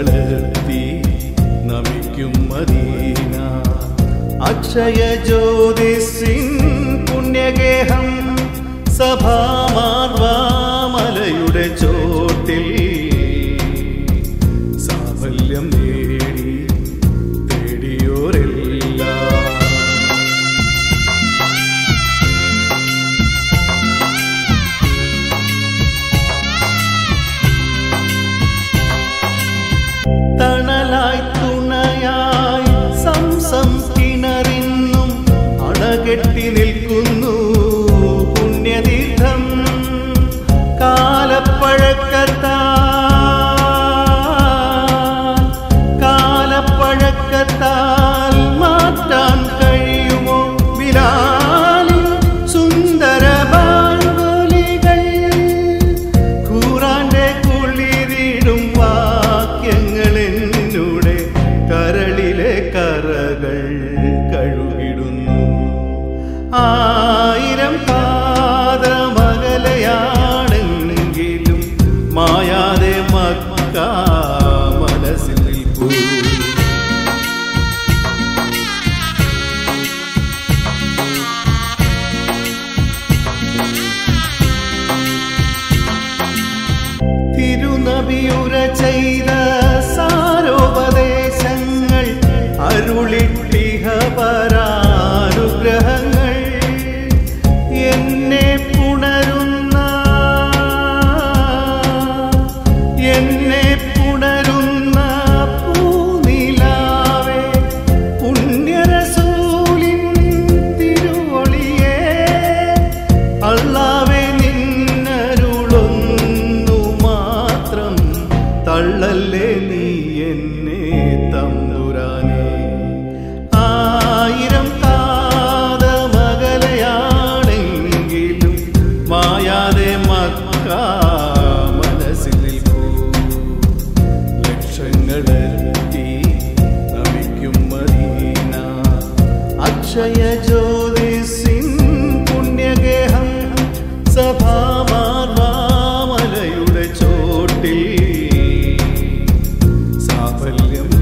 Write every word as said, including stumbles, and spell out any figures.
ലക്ഷങ്ങളെത്തി നമിക്കും Medina Akshaya ജ്യോതിസിൻ പുണ്യഗേഹം സഭാമാർവാമലയുടെ ചോട്ടിൽ സാഫല്യം നേടി തേടിയോരെല്ലാം തണലായി തുണയായി സംസം കിണറിന്നും അണകെട്ടി നിൽക്കുന്നു പുണ്യതീർത്ഥം കാലപ്പഴക്കത്താൽ കാലപ്പഴക്കത്താൽ മാറ്റാൻ കഴിയുമോ ബിലാലിൻ സുന്ദര ബാങ്കുലികൾ ഖുർആന്റെ കുളിരിടും വാക്യങ്ങൾ എന്നൂടെ കരളിലെ കറകൾ കഴുകിടുന്നു ആയിരം പാദമകലയാണെങ്കിലും മായാതെ മക്ക മനസ്സിൽ നിൽക്കൂ തിരുനബിയുര ചെയ്ത സാരോപദേശങ്ങൾ അരുളിട്ടിഹ പരാനുഗ്രഹങ്ങൾ എന്നെ പുണരുന്ന എന്നെ പുണരുന്ന പൂനിലാവേ പുണ്യറസൂലിൻ തിരുവൊളിയേ അല്ലാഹുവേ നിന്നരുളൊന്നു മാത്രം തള്ളല്ലേ നീ എന്നെ തമ്പുരാനേ ആയിരം കാതമകലയാണെങ്കിലും മായാതെ മക്ക മനസ്സിൽ നിൽക്കൂ ലക്ഷങ്ങളെത്തി നമിക്കും മദീന അക്ഷയ ജ്യോതിസിൻ പുണ്യഗേഹം സഭാമാർവാമലയുടെ ചോട്ടിൽ സാഫല്യം